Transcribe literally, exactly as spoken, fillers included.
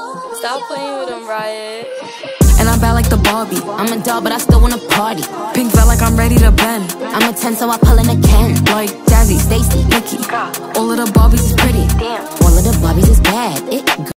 Stop playing with him, Riot. And I'm bad like the Barbie. I'm a doll, but I still wanna party. Pink felt like I'm ready to bend. I'm a ten, so I pull in a Ken. Like Jazzy, Stacy, Nikki. All of the Barbies is pretty. Damn. All of the Barbies is bad. It